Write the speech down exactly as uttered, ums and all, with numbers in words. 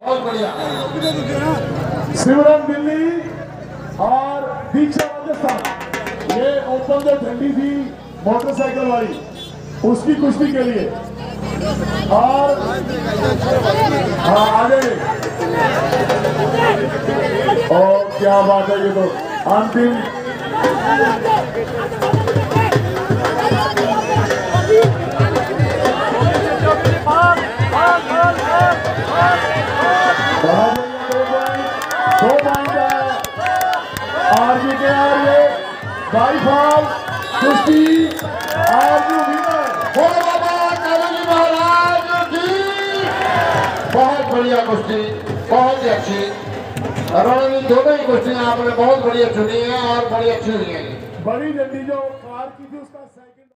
बहुत बढ़िया। शिवरम दिल्ली और दीक्षा राजस्थान, ये ओपन जो झंडी थी मोटरसाइकिल वाली उसकी कुश्ती के लिए। और हाँ आगे, और क्या बात है, ये तो अंतिम दो पॉइंट आरजू के आगे बाई फॉल कुश्ती आरजू विनर। बोलो बाबा काली महाराज की। बहुत बढ़िया कुश्ती, बहुत ही अच्छी। उन्होंने दोनों ही कुश्तियां आपने बहुत बढ़िया चुनी है और बड़ी अच्छी हुई है। बड़ी जल्दी जो कार की थी उसका